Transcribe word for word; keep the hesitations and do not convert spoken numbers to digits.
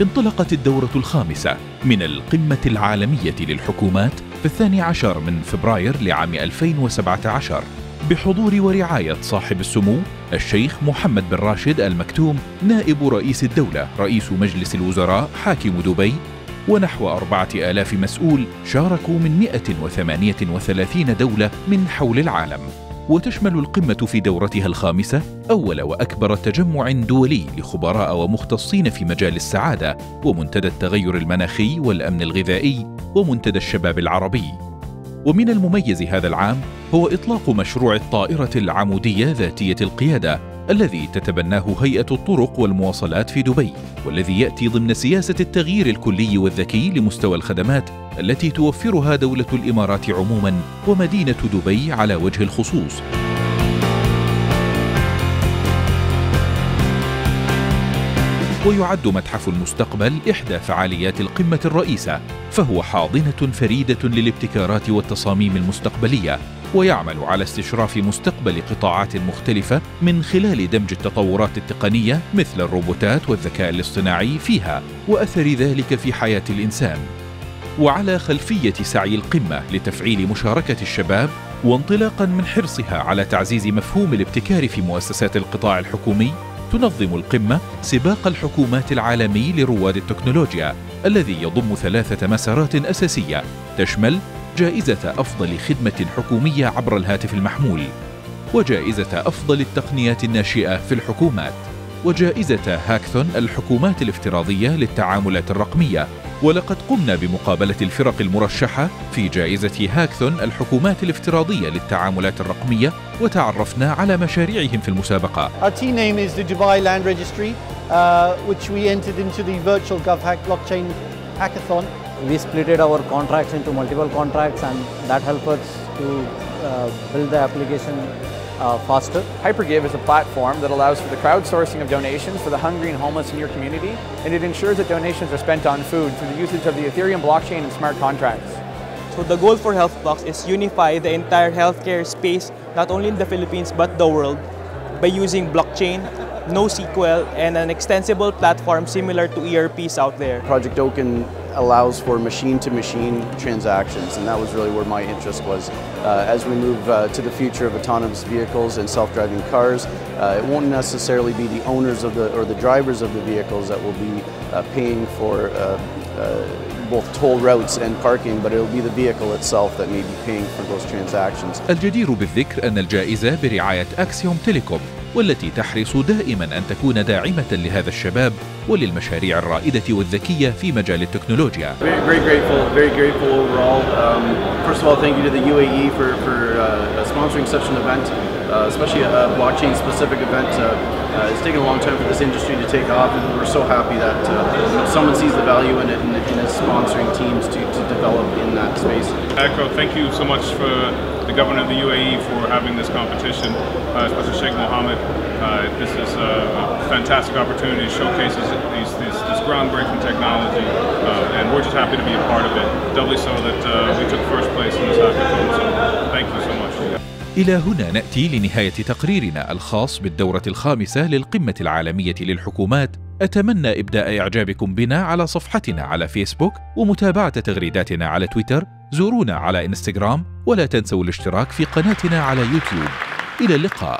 انطلقت الدورة الخامسة من القمة العالمية للحكومات في الثاني عشر من فبراير لعام ألفين وسبعة عشر بحضور ورعاية صاحب السمو الشيخ محمد بن راشد آل مكتوم نائب رئيس الدولة رئيس مجلس الوزراء حاكم دبي، ونحو أربعة آلاف مسؤول شاركوا من مئة وثمانية وثلاثين دولة من حول العالم. وتشمل القمة في دورتها الخامسة أول وأكبر تجمع دولي لخبراء ومختصين في مجال السعادة ومنتدى التغير المناخي والأمن الغذائي ومنتدى الشباب العربي. ومن المميز هذا العام هو إطلاق مشروع الطائرة العمودية ذاتية القيادة الذي تتبناه هيئة الطرق والمواصلات في دبي، والذي يأتي ضمن سياسة التغيير الكلي والذكي لمستوى الخدمات التي توفرها دولة الإمارات عموماً ومدينة دبي على وجه الخصوص. ويعد متحف المستقبل إحدى فعاليات القمة الرئيسة، فهو حاضنة فريدة للابتكارات والتصاميم المستقبلية، ويعمل على استشراف مستقبل قطاعات مختلفة من خلال دمج التطورات التقنية مثل الروبوتات والذكاء الاصطناعي فيها وأثر ذلك في حياة الإنسان. وعلى خلفية سعي القمة لتفعيل مشاركة الشباب، وانطلاقاً من حرصها على تعزيز مفهوم الابتكار في مؤسسات القطاع الحكومي، تنظم القمة سباق الحكومات العالمي لرواد التكنولوجيا الذي يضم ثلاثة مسارات أساسية تشمل جائزة أفضل خدمة حكومية عبر الهاتف المحمول، وجائزة أفضل التقنيات الناشئة في الحكومات، وجائزة هاكثون الحكومات الافتراضية للتعاملات الرقمية. ولقد قمنا بمقابلة الفرق المرشحة في جائزة هاكثون الحكومات الافتراضية للتعاملات الرقمية وتعرفنا على مشاريعهم في المسابقة. Our team name is the Dubai Land Registry, uh, which we entered into the virtual GovHack blockchain hackathon. We splitted our contracts into multiple contracts, and that helped us to uh, build the application uh, faster. HyperGive is a platform that allows for the crowdsourcing of donations for the hungry and homeless in your community, and it ensures that donations are spent on food through the usage of the Ethereum blockchain and smart contracts. So the goal for HealthBlocks is unify the entire healthcare space, not only in the Philippines but the world, by using blockchain, NoSQL, and an extensible platform similar to E R Ps out there. Project Oaken allows for machine-to-machine transactions, and that was really where my interest was. Uh, as we move uh, to the future of autonomous vehicles and self-driving cars, uh, it won't necessarily be the owners of the or the drivers of the vehicles that will be uh, paying for uh, uh, both toll routes and parking, but it will be the vehicle itself that may be paying for those transactions. الجدير بالذكر أن الجائزة برعاية أكسيوم تيليكوم، والتي تحرص دائما أن تكون داعمة لهذا الشباب وللمشاريع الرائدة والذكية في مجال التكنولوجيا. Very, very grateful, very grateful overall. Um, first of all, thank you to the U A E for, for uh, sponsoring such an event, uh, especially a blockchain-specific event. Uh, uh, it's taken a long time for this industry to take off, and we're so happy that uh, you know, someone sees the value in it and, and is sponsoring teams to, to develop in that space. Echo, thank you so much for the governor of the U A E for having this competition, uh, especially Sheikh Mohammed. Uh, this is a fantastic opportunity to showcase these, these, this groundbreaking technology, uh, and we're just happy to be a part of it, doubly so that uh, we took first place in this hackathon, so thank you so much. إلى هنا نأتي لنهاية تقريرنا الخاص بالدورة الخامسة للقمة العالمية للحكومات. أتمنى إبداء إعجابكم بنا على صفحتنا على فيسبوك ومتابعة تغريداتنا على تويتر. زورونا على إنستغرام، ولا تنسوا الاشتراك في قناتنا على يوتيوب. إلى اللقاء.